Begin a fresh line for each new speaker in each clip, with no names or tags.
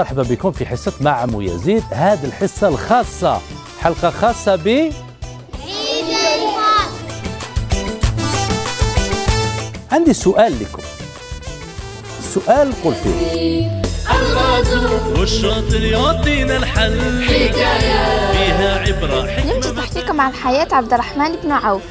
مرحبا بكم في حصة مع عمو يزيد. هذه الحصة الخاصة، حلقة خاصة ب عيد الفطر. عندي سؤال لكم. السؤال قل فيه
الغازو والشاطر يعطينا الحل، حكاية فيها عبرة حكمة.
نمشي تحكيكم عن حياة عبد الرحمن بن عوف.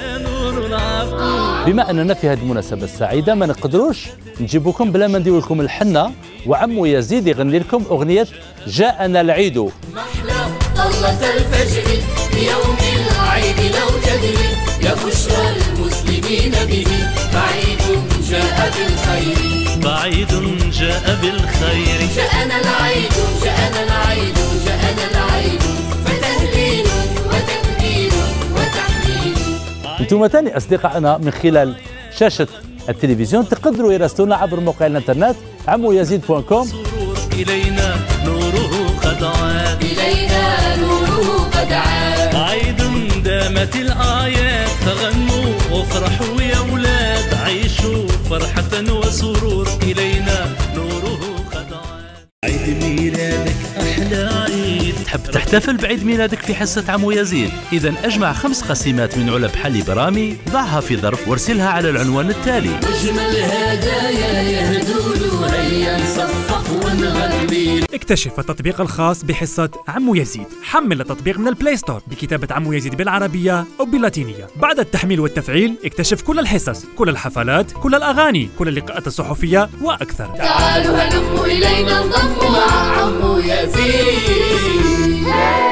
بما أننا في هذه المناسبة السعيدة ما نقدروش نجيبكم بلا ما ندير لكم الحنة، وعمو يزيد يغني لكم أغنية جاءنا العيد.
محلى طلة الفجر في يوم العيد لو تدري يا بشرى المسلمين به، بعيد جاء بالخير، بعيد جاء بالخير. جاءنا العيد جاءنا العيد جاءنا العيد، فتهليل وتكبير وتحميد.
انتم تاني أصدقائنا من خلال شاشة التلفزيون تقدروا يراسلونا عبر موقع الانترنت عمويزيد.com.
إلينا نوره قد عاد، إلينا نوره قد عاد. عيد دامت الآيات، فغنوا وافرحوا يا أولاد، عيشوا فرحة وسرور، إلينا نوره قد عاد. عيد ميلادك أحلى عيد. تحب تحتفل بعيد ميلادك في حصة عمو يزيد؟ إذا أجمع 5 قسيمات من علب حلي برامي، ضعها في ظرف وارسلها على العنوان التالي. أجمل هدايا يهدوا، هيا نصفق ونغني.
اكتشف التطبيق الخاص بحصة عمو يزيد. حمل التطبيق من البلاي ستور بكتابة عمو يزيد بالعربية أو باللاتينية. بعد التحميل والتفعيل اكتشف كل الحصص، كل الحفلات، كل الأغاني، كل اللقاءات الصحفية وأكثر.
تعالوا هلموا إلينا انضموا مع عمو يزيد.